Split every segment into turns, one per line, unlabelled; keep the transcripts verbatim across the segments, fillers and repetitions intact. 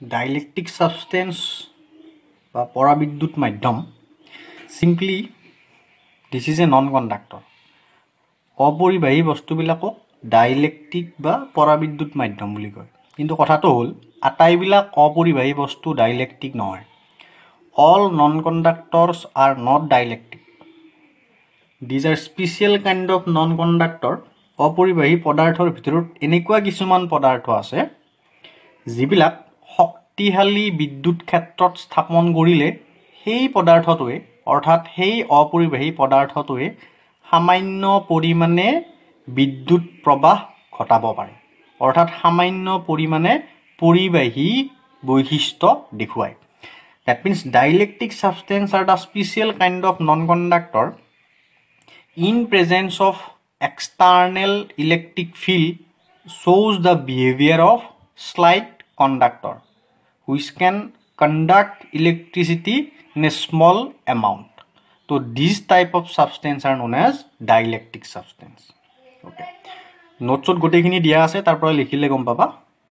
Dielectric substance বা পৰাবিদ্যুৎ মাধ্যম simply this is a non-conductor. অপৰিবাহী বস্তুবিলাকক ডাইলেক্ট্ৰিক বা পৰাবিদ্যুৎ মাধ্যম বুলি কয়। কিন্তু কথাটো হ'ল আটাইবিলাক অপৰিবাহী বস্তু ডাইলেক্ট্ৰিক নহয়। All non-conductors are not dielectric. These are special kind of non-conductor. অপৰিবাহী পদাৰ্থৰ ভিতৰত এনেকুৱা কিছুমান পদাৰ্থ আছে যিবিলাক শক্তিশালী বিদ্যুৎ ক্ষেত্ৰত স্থাপন কৰিলে সেই পদাৰ্থটোৱে অৰ্থাৎ সেই অপৰিবাহী পদাৰ্থটোৱে সামান্য পৰিমাণে বিদ্যুৎ প্ৰবাহ ঘটাব পাৰে অৰ্থাৎ সামান্য পৰিমাণে পৰিবাহী বৈশিষ্ট্য দেখুৱায়। That means dielectric substance are the special kind of non-conductor in presence of external electric field shows the behavior of slight conductor which can conduct electricity in a small amount. So these type of substance are known as dielectric substance. Okay. Notes ot gote khini dia ase tar pora likhile gom paba.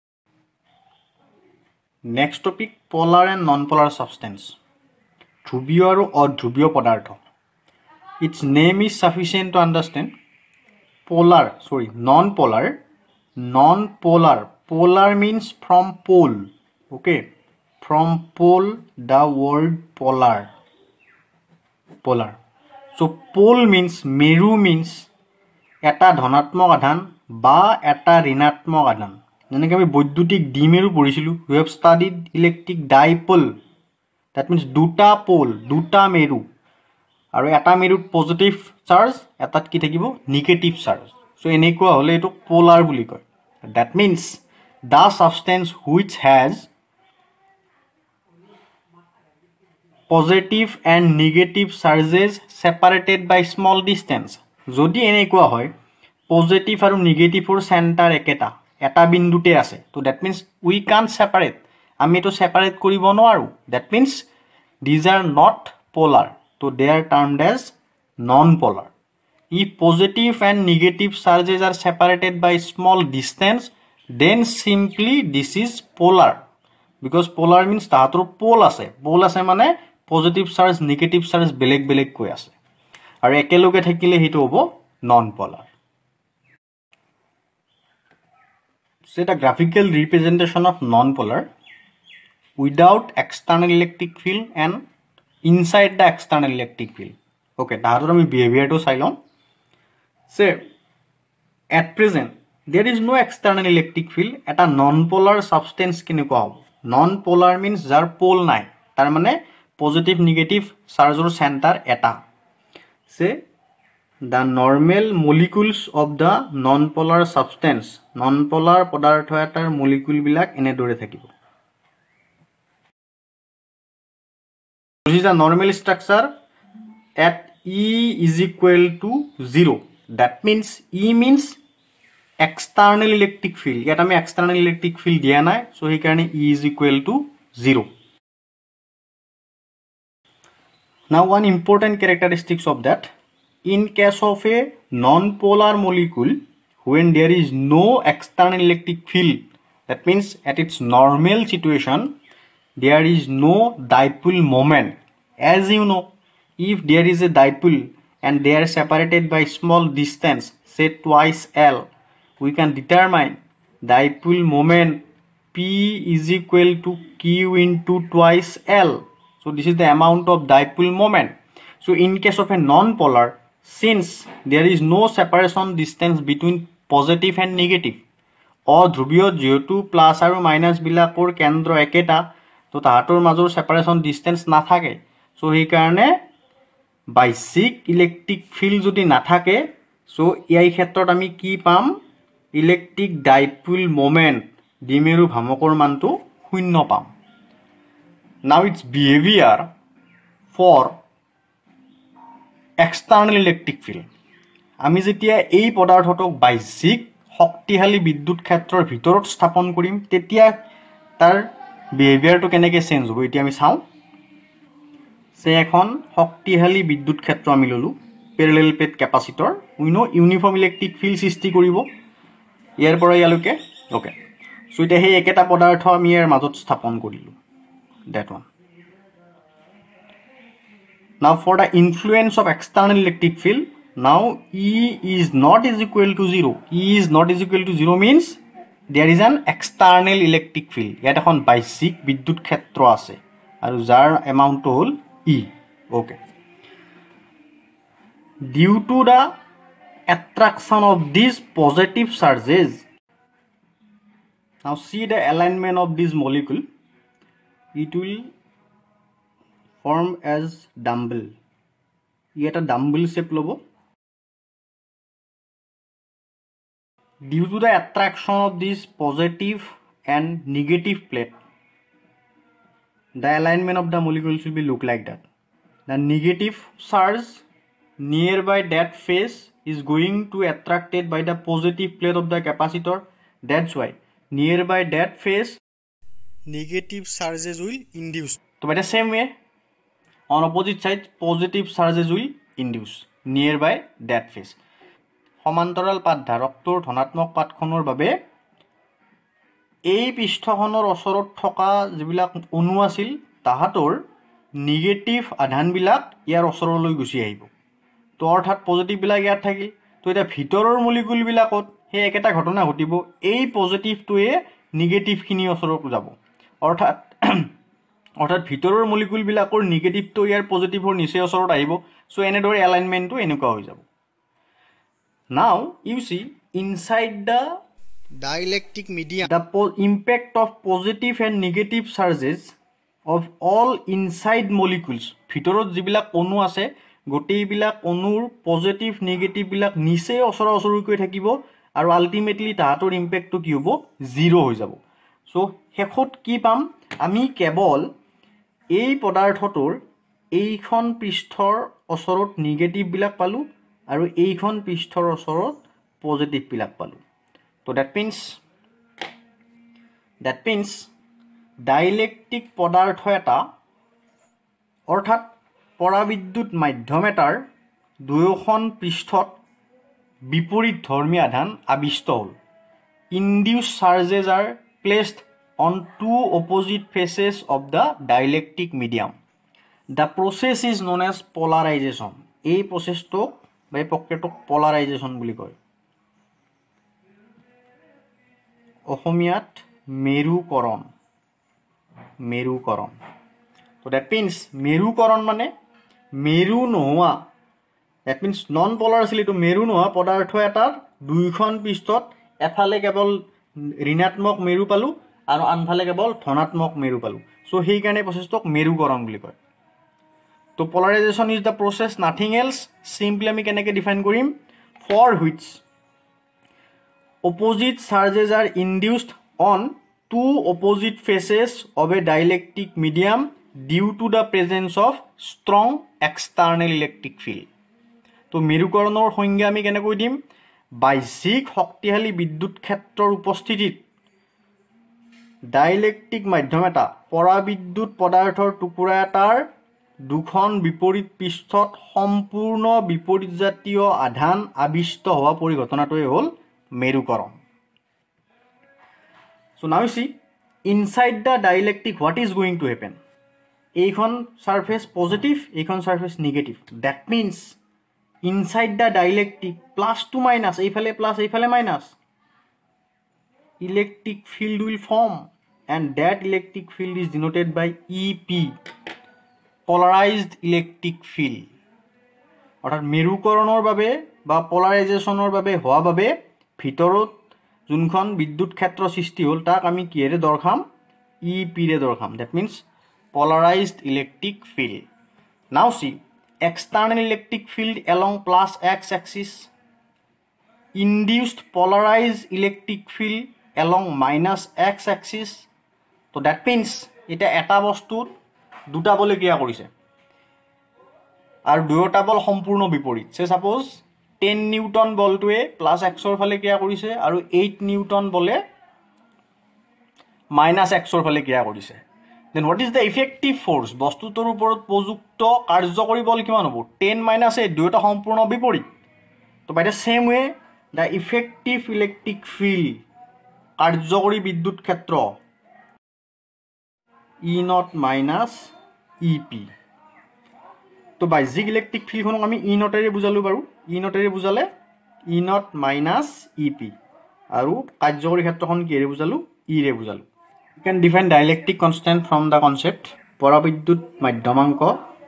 Next topic polar and non-polar substance. Dhrubiyo aru adhrubyo padartho. Its name is sufficient to understand. Polar, sorry, non-polar. Non-polar. Polar means from pole. Okay. From pole, the word polar. Polar. So pole means meru means eta dhanatmok adhan ba eta rinatmok adhan. Jeneke ami boidyutik dimeru porisilu. We have studied electric dipole. That means duta pole, duta meru. Aru eta merut positive charge, etat ki thakibo negative charge. So enekwa hole etu polar buli koy. That means the substance which has positive and negative charges separated by small distance. Jodi enekwa hoy positive aru negative or center eketa eta bindute ase. So that means we can't separate. Ami to separate koribo noaru. That means these are not polar. So they are termed as non-polar. If positive and negative charges are separated by small distance, then simply this is polar. Because polar means tahator pole ase. Pole ase mane positive charge, negative charge beleg beleg koi ase. Aru ekeloge thakile hitu hobo non-polar. So the graphical representation of non-polar without external electric field and inside the external electric field. Okay, tahator ami behavior to sailon. Say at present there is no external electric field at a non-polar substance kineko hobo. Non-polar means jar pole nai. Tar mane positive negative charge or center eta. Say the normal molecules of the non-polar substance. Non-polar padartho etar molecule bilak ene dore thakibo. This is a normal structure at E is equal to zero. That means E means external electric field. Yet I external electric field diya nai. So he can E is equal to zero. Now one important characteristics of that. In case of a non-polar molecule, when there is no external electric field, that means at its normal situation, there is no dipole moment. As you know, if there is a dipole and they are separated by small distance, say twice L, we can determine dipole moment P is equal to Q into twice L. So this is the amount of dipole moment. So in case of a non-polar, since there is no separation distance between positive and negative, or dhrubiyo jehetu plus aru minus bilakor kendro eketa, to tahator major separation distance na thake. So he karone basic electric field jodi na thake, so ei khetrot ami ki pam electric dipole moment dimeru bhamokor mantu shunyo pam. Now its behavior for external electric field. আমি যেতিয়া এই পদাৰ্থটোক বাহ্যিক শক্তিশালী বিদ্যুৎ ক্ষেত্ৰৰ ভিতৰত স্থাপন কৰিম তেতিয়া তাৰ বিহেভিয়াৰটো কেনেকৈ চেঞ্জ হ'ব এতিয়া আমি চাওঁ। সে এখন শক্তিশালী বিদ্যুৎ ক্ষেত্ৰ আমি ললো parallel plate capacitor we know uniform electric field সৃষ্টি কৰিব ইয়াৰ পৰা ইয়ালৈকে ওকে সো এটা সেই একেটা পদাৰ্থ আমি ইয়াৰ মাজত স্থাপন কৰিলোঁ that one. Now for the influence of external electric field, now E is not is equal to zero. E is not is equal to zero means there is an external electric field. ইয়াত এখন বাহ্যিক বিদ্যুৎ ক্ষেত্ৰ আছে আৰু যাৰ amount হ'ল E. Okay. Due to the attraction of these positive charges, now see the alignment of this molecule. It will form as dumbbell. Yet a dumbbell shape lobo. Due to the attraction of this positive and negative plate, the alignment of the molecules will be look like that. The negative charge nearby that face is going to attracted by the positive plate of the capacitor. That's why nearby that face negative charges will induce. So by the same way, on opposite side positive charges will induce nearby that face. সমান্তৰাল পাত ধাৰকটোৰ ধনাত্মক পাতখনৰ বাবে এই পৃষ্ঠখনৰ ওচৰত থকা যিবিলাক অণু আছিল তাহাঁতৰ নিগেটিভ আধানবিলাক ইয়াৰ ওচৰলৈ গুচি আহিব তো অৰ্থাৎ পজিটিভবিলাক ইয়াত থাকিল তো এটা ভিতৰৰ মলিকুলবিলাকত সেই একেটা ঘটনা ঘটিব এই পজিটিভটোৱে নিগেটিভখিনি ওচৰত যাব অৰ্থাৎ অৰ্থাৎ ভিতৰৰ মলিকুলবিলাকৰ নিগেটিভটো ইয়াৰ পজিটিভৰ নিচে ওচৰত আহিব সো এনেদৰে এলাইনমেন্টটো এনেকুৱা হৈ যাব Now you see inside the dielectric medium the impact of positive and negative charges of all inside molecules ভিতৰত যিবিলাক অণু আছে গোটেইবিলাক অণুৰ পজিটিভ নেগেটিভ বিলাক নিচে ওচৰা ওচৰিকৈ থাকিব আৰু আলটিমেটলি তাহাঁতৰ ইম্পেক্টটো কি হ'ব জিৰো হৈ যাব সো হেখত কি পাম আমি কেৱল এই পদাৰ্থটোৰ এইখন পৃষ্ঠৰ ওচৰত নেগেটিভ বিলাক পালো আৰু এইখন পৃষ্ঠৰ ওচৰত পজিটিভ বিলাক পালো তো that means that means dielectric পদাৰ্থ এটা অৰ্থাৎ পৰাবিদ্যুৎ মাধ্যম এটাৰ দুয়োখন পৃষ্ঠত বিপৰীত ধৰ্মী আধান আবিষ্ট হ'ল induce charges are placed on two opposite faces of the dielectric medium. The process is known as polarization. এই processটো বা প্ৰক্ৰিয়াটোক polarization বুলি কয় অসমীয়াত মেৰুকৰণ মেৰুকৰণ তো দ্যাট মিন্স মেৰুকৰণ মানে মেৰু নোহোৱা দ্যাট মিন্স নন পোলাৰ আছিল এইটো মেৰু নোহোৱা পদাৰ্থ এটাৰ দুইখন পৃষ্ঠত এফালে কেৱল ঋণাত্মক মেৰু পালো আৰু আনফালে কেৱল ধনাত্মক মেৰু পালো সো হেই কাৰণে প্ৰচেছটোক মেৰুকৰণ বুলি কয় তো polarization is the process nothing else simply আমি কেনেকৈ ডিফাইন কৰিম for which opposite charges are induced on two opposite faces of a dielectric medium due to the presence of strong external electric field তো মেৰুকৰণৰ সংজ্ঞা আমি কেনেকৈ দিম বাহ্যিক শক্তিশালী বিদ্যুৎ ক্ষেত্ৰৰ উপস্থিতিত ডাইলেক্ট্ৰিক মাধ্যম এটা পৰাবিদ্যুৎ পদাৰ্থৰ টুকুৰা এটাৰ দুখন বিপৰীত পৃষ্ঠত সম্পূৰ্ণ বিপৰীতজাতীয় আধান আবিষ্ট হোৱা পৰিঘটনাটোৱে হ'ল মেৰুকৰণ so now see inside the dielectric what is going to happen এইখন সাৰফেস পজিটিভ এইখন surface negative that means inside the dielectric plus to minus এইফালে প্লাস এইফালে minus electric field will form and that electric field is denoted by E P polarized electric field অৰ্থাৎ মেৰুকৰণৰ বাবে বা পলাৰাইজেশনৰ বাবে হোৱা বাবে ভিতৰত যোনখন বিদ্যুৎ ক্ষেত্ৰ সৃষ্টি হ'ল তাক আমি কিৰে দৰ্শাম E P ৰে দৰ্শাম that means polarized electric field now see external electric field along plus x axis induced polarized electric field along minus x axis so that means এটা এটা বস্তুত দুটা বলে ক্ৰিয়া কৰিছে আৰু দুয়োটা বল সম্পূৰ্ণ বিপৰীত সে সাপোজ ten নিউটন বলটোৱে প্লাস x ৰ ফালে ক্ৰিয়া কৰিছে আৰু eight নিউটন বলে মাইনাস x ৰ ফালে ক্ৰিয়া কৰিছে then what is the effective force বস্তুটোৰ ওপৰত প্ৰযুক্ত কাৰ্যকৰী বল কিমান হ'ব ten minus eight দুয়োটা সম্পূৰ্ণ বিপৰীত তো by the same way the effective electric field কাৰ্যকৰী বিদ্যুৎ ক্ষেত্ৰ E naught minus E P তো বাহ্যিক ইলেক্ট্ৰিক ফিল্ডখনক আমি ই নটেৰে বুজালোঁ বাৰু ই নটেৰে বুজালে E naught minus E P আৰু কাৰ্যকৰী ক্ষেত্ৰখন কিহেৰে বুজালোঁ ইৰে বুজালোঁ you can define dielectric constant from the concept পৰাবিদ্যুৎ মাধ্যমাংক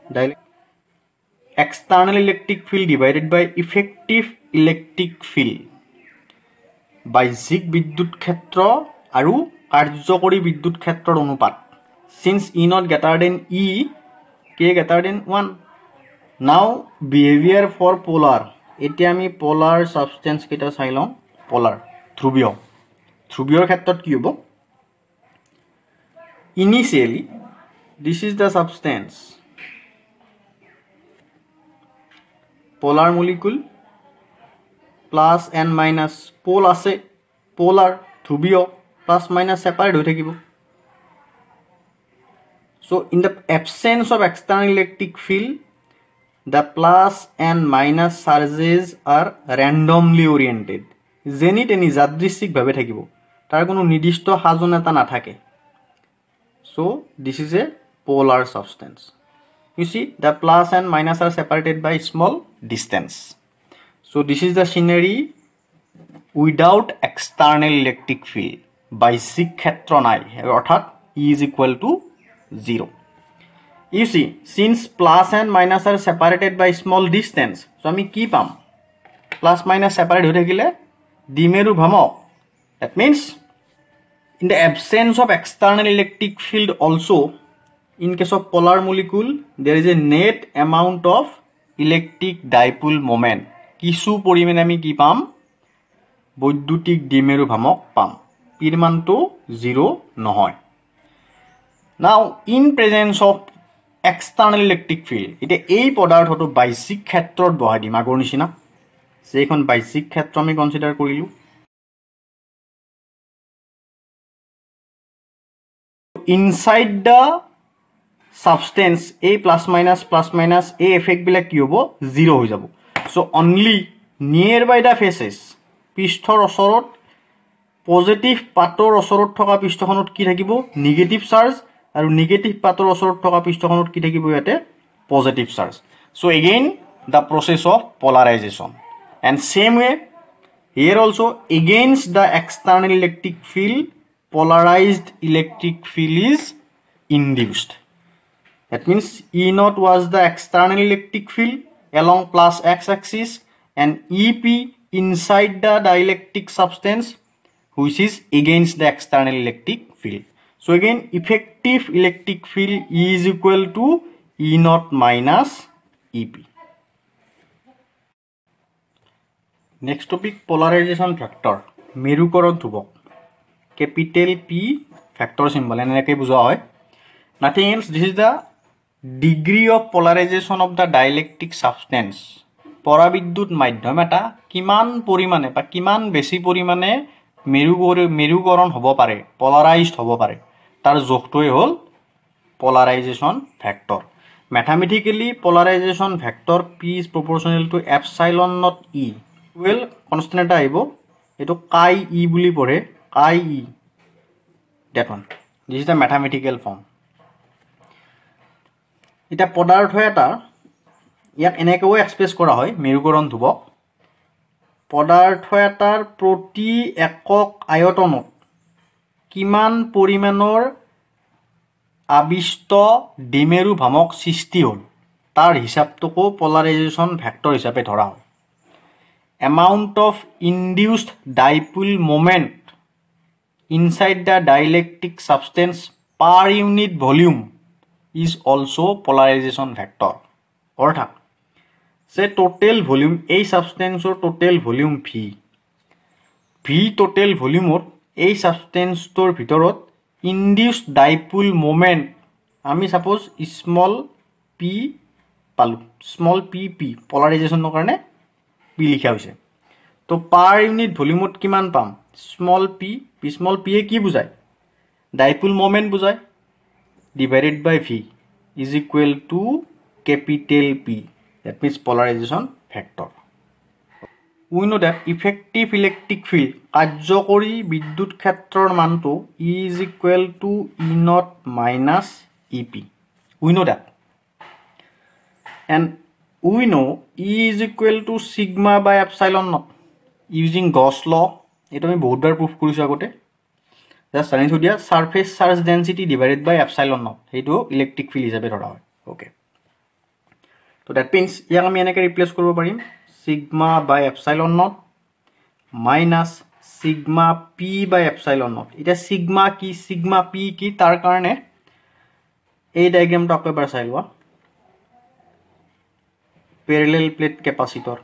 external electric field divided by effective electric field বাহ্যিক বিদ্যুৎ ক্ষেত্ৰ আৰু কাৰ্যকৰী বিদ্যুৎ ক্ষেত্ৰৰ অনুপাত since E not greater than E K greater than one now behavior for polar এতিয়া আমি polar substance কেইটা চাই লওঁ polar ধ্ৰুৱীয় ধ্ৰুৱীয়ৰ ক্ষেত্ৰত কি হ'ব initially this is the substance polar molecule plus and minus pole আছে polar ধ্ৰুৱীয় plus minus separate হৈ থাকিব so in the absence of external electric field the plus and minus charges are randomly oriented যেনি তেনি যাদৃচ্ছিক ভাৱে থাকিব তাৰ কোনো নিৰ্দিষ্ট সাজন এটা নাথাকে so this is a polar substance you see the plus and minus are separated by small distance so this is the scenery without external electric field বাহ্যিক ক্ষেত্ৰ নাই অৰ্থাৎ E is equal to zero you see since plus and minus are separated by small distance so আমি কি পাম plus minus separate হৈ থাকিলে দ্বিমেৰু ভ্ৰামক that means in the absence of external electric field also in case of polar molecule there is a net amount of electric dipole moment কিছু পৰিমাণে আমি কি পাম বৈদ্যুতিক দ্বিমেৰু ভ্ৰামক পাম পিৰ মানটো zero নহয় now in presence of external electric field এটা এই পদাৰ্থটো বাহ্যিক ক্ষেত্ৰত বহাই দিম আগৰ নিচিনা যেখন বাহ্যিক ক্ষেত্ৰ আমি কনসিডাৰ কৰিলো inside the substance a plus minus plus minus a effect বিলাক কি হ'ব zero হৈ যাব so only nearby the faces পৃষ্ঠৰ ওচৰত পজিটিভ পাতৰ ওচৰত থকা পৃষ্ঠখনত কি থাকিব নেগেটিভ চাৰ্জ আৰু নেগেটিভ পাতৰ ওচৰত থকা পৃষ্ঠখনত কি থাকিব ইয়াতে positive charge so again the process of polarization and same way here also against the external electric field polarized electric field is induced that means E naught was the external electric field along plus x axis and E P inside the dielectric substance which is against the external electric field so again effective electric field E is equal to E naught minus E P next topic polarization factor মেৰুকৰণ ধ্ৰুৱক capital P factor symbol এনেকৈ বুজোৱা হয় nothing else this is the degree of polarization of the dielectric substance পৰাবিদ্যুৎ মাধ্যম এটা কিমান পৰিমাণে বা কিমান বেছি পৰিমাণে মেৰুকৰণ হ'ব পাৰে polarized হ'ব পাৰে তাৰ জোখটোই হ'ল polarization factor mathematically polarization factor P is proportional to epsilon naught E well constant এটা আহিব এটো chi E বুলি পঢ়ে chi E that one this is the mathematical form এটা পদাৰ্থ এটা ইয়াক এনেকৈ এক্সপ্ৰেছ কৰা হয় মেৰুকৰণ ধ্ৰুৱক পদাৰ্থ এটাৰ প্ৰতি একক আয়তনত কিমান পৰিমাণৰ আবিষ্ট দ্বিমেৰু ভ্ৰামক সৃষ্টি হ'ল তাৰ হিচাপটোকো polarization factor হিচাপে ধৰা হয় amount of induced dipole moment inside the dielectric substance per unit volume is also polarization factor অৰ্থাৎ say total volume a substance or total volume v v total volume or a substance tor ভিতৰত induced dipole moment আমি suppose small p পালো small p p polarization ৰ কাৰণে p লিখা হৈছে তো per unit volume ত কিমান পাম small p p small p এ কি বুজায় dipole moment বুজায় divided by v is equal to capital P that means polarization factor we know that effective electric field কাৰ্যকৰী বিদ্যুৎ ক্ষেত্ৰৰ মানটো E is equal to E naught minus E P. We know that. And we know E is equal to sigma by epsilon naught using Gauss law. এটা আমি বহুতবাৰ proof কৰিছো আগতে. Just জানি থৈ দিয়া surface charge density divided by epsilon naught. সেইটো electric field হিচাপে ধৰা হয়. Okay. So that means ইয়াক আমি এনেকৈ replace কৰিব পাৰিম sigma by epsilon naught minus sigma p by epsilon naught. এটা sigma কি sigma p কি তাৰ কাৰণে এই ডায়াগ্ৰামটো আকৌ এবাৰ চাই লোৱা parallel plate capacitor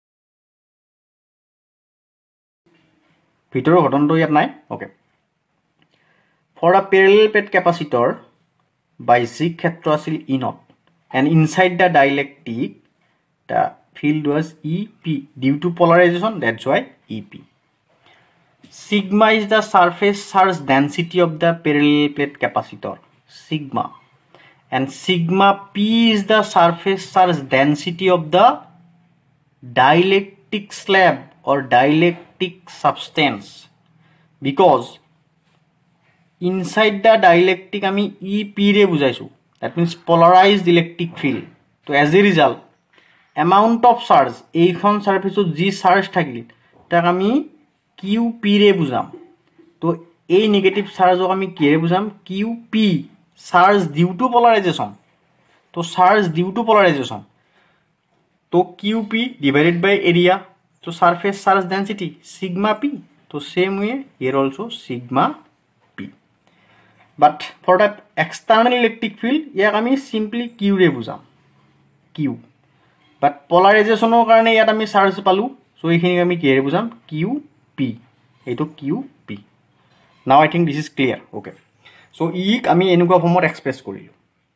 ভিতৰৰ ঘটনটো ইয়াত নাই okay for a parallel plate capacitor by z ক্ষেত্ৰ আছিল E naught and inside the dielectric the field was E P due to polarization, that's why E P. Sigma is the surface charge density of the parallel plate capacitor, sigma, and sigma P is the surface charge density of the dielectric slab or dielectric substance, because inside the dielectric ami E P re bujaisu, that means polarized electric field. So as a result amount of charge এইখন সারফেসত G charge থাকিলে তাক আমি Q P রে বুঝাম তো এই negative চার্জক আমি কি রে বুঝাম Q P charge due to polarization তো চার্জ ডিউ টু পোলারাইজেশন তো Q P divided by area তো surface charge density sigma P তো same way here also sigma P but for the external electric field ইয়াক আমি simply Q রে বুঝাম Q But polarization or karane yat ami charge palu so ekhini ami kere bujam Q P eto Q P. Now I think this is clear. Okay, so e ami enukwa form or express korilu.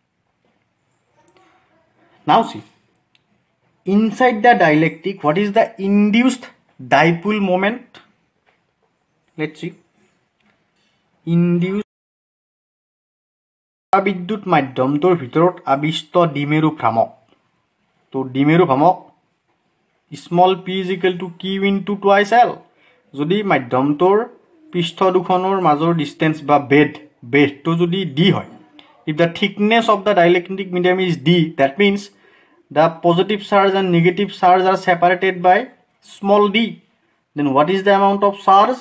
Now see inside the dielectric what is the induced dipole moment. Let's see induced বিদ্যুৎ মাধ্যমটোৰ ভিতৰত আবিষ্ট ডিমেৰু ভ্ৰামক তো ডিমেৰু ভ্ৰামক small p is equal to q into twice l যদি মাধ্যমটোৰ পৃষ্ঠ দুখনৰ মাজৰ ডিসটেন্স বা বেড বেডটো যদি d হয় if the thickness of the dielectric medium is d that means the positive charge and negative charge are separated by small d then what is the amount of charge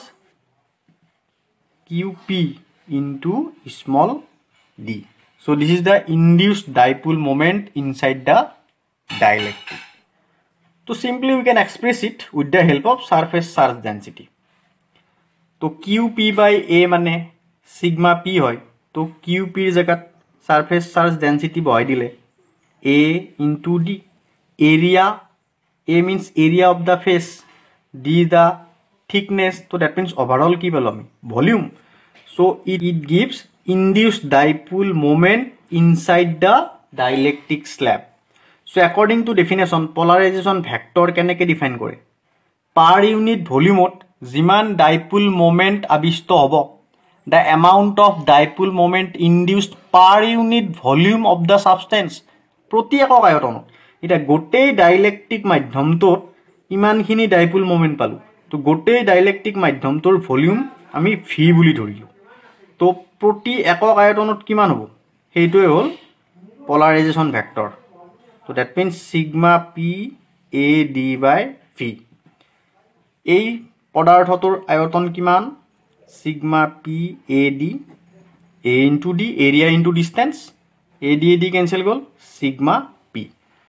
qp into small d. So this is the induced dipole moment inside the dielectric. So simply we can express it with the help of surface charge density. So qp by a mane sigma p hoy to qp jagat surface charge density boy dile a into d area a means area of the face d the thickness so that means overall ki bolo ami volume so it, it gives induced dipole moment inside the dielectric slab. So according to definition polarization vector keneke define kore per unit volume jiman dipole moment abisto hobo the amount of dipole moment induced per unit volume of the substance proti ekok ayoton eta gotei dielectric madhyamtot iman khini dipole moment palu to gotei dielectric madhyamtor volume ami v buli dhorilu to proti ekok ayotonot kiman hobo heitoi hol polarization vector. So that means sigma p a d by v এই পদাৰ্থটোৰ আয়তন কিমান sigma p a d a into d area into distance a d a d cancel goal sigma